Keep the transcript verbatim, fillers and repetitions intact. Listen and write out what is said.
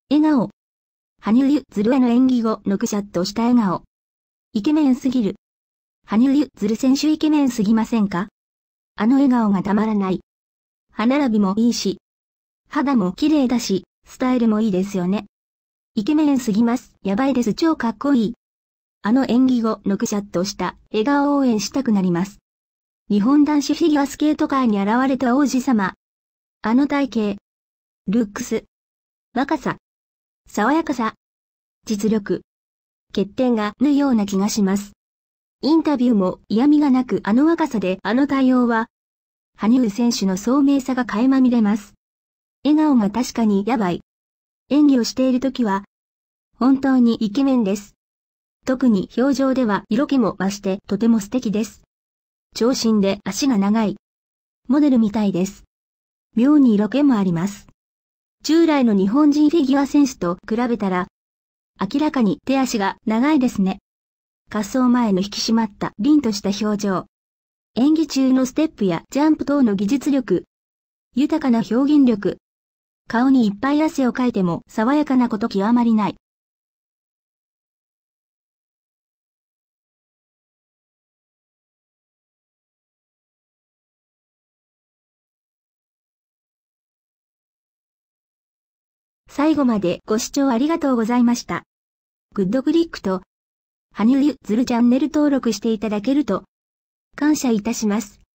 笑顔。羽生結弦への演技後のくしゃっとした笑顔。イケメンすぎる。羽生結弦選手イケメンすぎませんか？あの笑顔がたまらない。歯並びもいいし、肌も綺麗だし、スタイルもいいですよね。イケメンすぎます。やばいです。超かっこいい。あの演技後のくしゃっとした笑顔を応援したくなります。日本男子フィギュアスケート界に現れた王子様。あの体型、ルックス、若さ、爽やかさ、実力、欠点がぬような気がします。インタビューも嫌味がなくあの若さであの対応は、羽生選手の聡明さが垣間見れます。笑顔が確かにやばい。演技をしているときは、本当にイケメンです。特に表情では色気も増してとても素敵です。長身で足が長い。モデルみたいです。妙に色気もあります。従来の日本人フィギュア選手と比べたら、明らかに手足が長いですね。滑走前の引き締まった凛とした表情。演技中のステップやジャンプ等の技術力。豊かな表現力。顔にいっぱい汗をかいても爽やかなこと極まりない。最後までご視聴ありがとうございました。グッドクリックと、羽生結弦チャンネル登録していただけると、感謝いたします。